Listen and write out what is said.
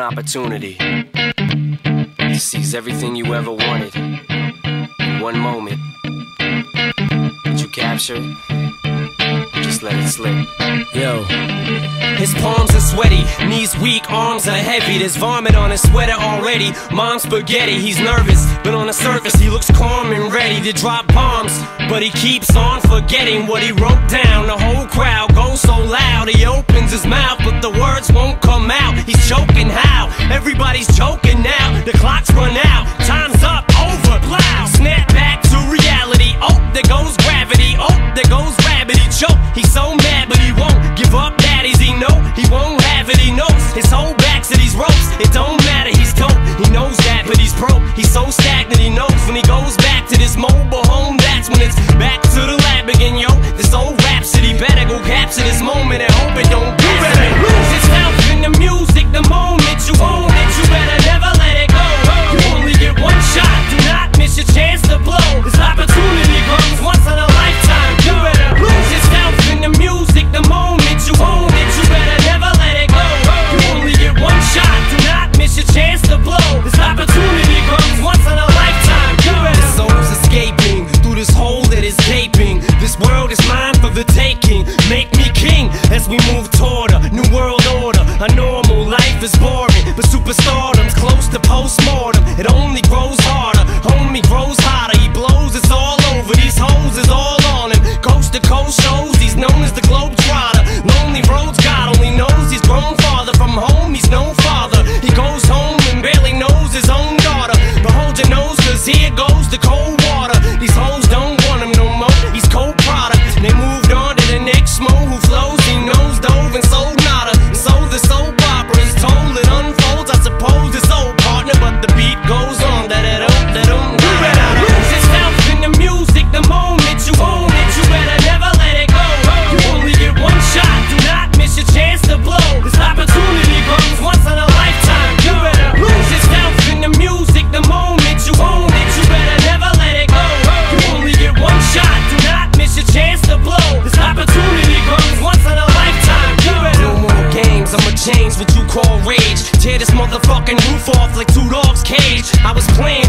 opportunity to seize everything you ever wanted in one moment. Did you capture it? Or just let it slip? Yo. His palms are sweaty, knees weak, arms are heavy. There's vomit on his sweater already. Mom's spaghetti, he's nervous, but on the surface he looks calm and ready to drop bombs. But he keeps on forgetting what he wrote down. The whole crowd goes so loud, he opens his mouth, but the words won't come out. He's choking how? Everybody's choking now. The clock's run out, time's up, over, plow. Snap back to reality, oh, there goes gravity. Oh, there goes rabbit, he choke. He's so mad, but he won't give up. Daddies, he know he won't have it, he knows his whole back's to these ropes. It don't matter, he's dope, he knows that, but he's broke. He's so stagnant, he knows when he goes back to this mobile home, that's when it's back to the lab again, yo. This old rhapsody better go capture this moment and hope it don't pass. You better lose yourself in the music the moment you own it. You better never let it go. You only get one shot, do not miss your chance to blow. This opportunity comes once in a lifetime. You better lose yourself in the music the moment you own it. You better never let it go. You only get one shot, do not miss your chance to blow. This opportunity comes once in a lifetime. You better. The soul's escaping through this hole that is gaping. This world is mine for the taking. Make me king as we move toward a new world order. A normal life is boring, but superstardom's close to postmortem. It only grows harder, homie grows hotter. He blows, it's all over. These hoes is all on him. Coast to coast shows, he's known as the Globetrotter. Lonely roads, God only knows he's grown farther from home. He's no father. He goes home and barely knows his own daughter. But hold your nose, cause here goes the cold water. These hoes don't want him no more. He's cold product. They moved on to the next mo who flows. He knows dove and sold nada. And so the soap opera is told. It unfolds. I suppose it's old partner, but the beat goes on. You better lose yourself in the music the moment you own it. You better never let it go. You only get one shot. Do not miss your chance to blow. This opportunity comes once in a lifetime. You better lose yourself in the music the moment you own it. You better never let it go. You only get one shot. Do not miss your chance to blow. This opportunity comes once in a lifetime. You better. No more games, I'ma change what you call rage. Tear this motherfucking roof off like 2 dogs' cage. I was playing